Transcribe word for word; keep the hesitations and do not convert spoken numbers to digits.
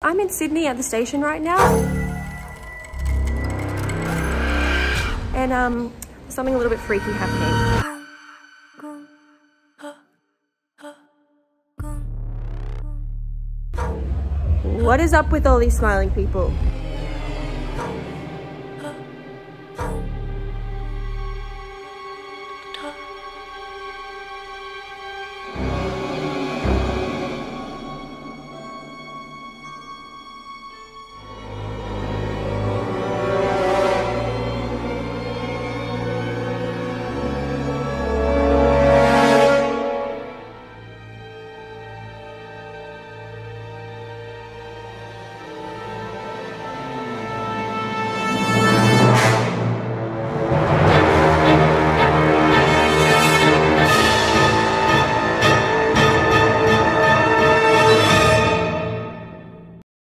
I'm in Sydney at the station right now. And um, something a little bit freaky happening. What is up with all these smiling people?